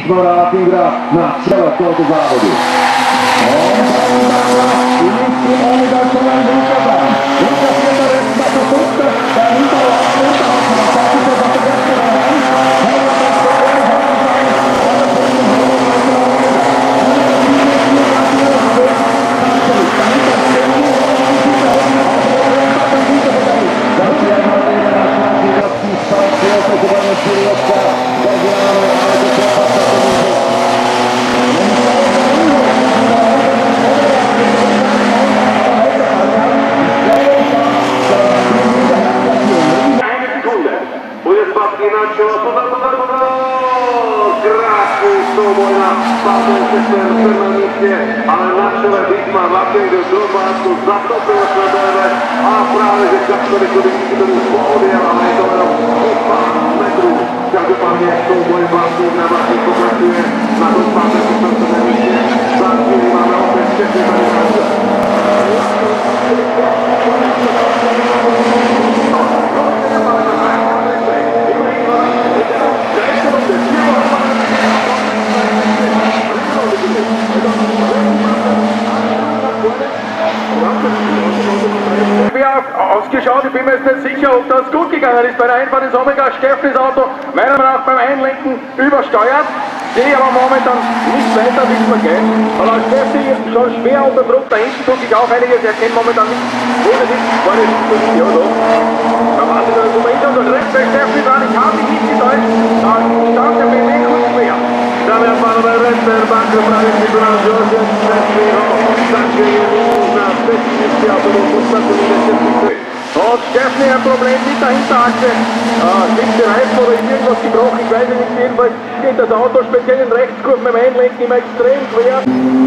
vytvára Tingra na čele tohoto závodu. Krásný souboj na 5. místě, ale na čele Dietmar Lappingers Robátku zatopil se BV a právě že Kasperi Kubický tomu poodjel, ale je to jenom o pár metrů. Každopádně souboj Vlastník na Vlastník pokračuje na 5. místě. Za chvíli máme opět všechny tady náze. Ausgeschaut, ich bin mir jetzt nicht sicher, ob das gut gegangen ist bei der Einfahrt des Omega. Steffnis Auto meiner Meinung nach beim Einlenken übersteuert. Sehe aber momentan nicht weiter, wie es mir geht. Aber Steffi schon schwer unter Druck, da hinten tut sich auch einiges, er kennt momentan nicht, wo das ist, vor der Position. Da war sie noch Momentum und rechts bei Steffi dran, ich habe mich nicht getäuscht, da stand der BMW kurz mehr. Da wird man bei rechts der Bank und Frage mit Josef Steffi, und Steffi ein Problem mit der Hinterachse. Liegt der Reifen oder ist irgendwas gebrochen? Ich weiß nicht, jedenfalls steht das Auto speziell in Rechtskurven beim Einlenken immer extrem schwer.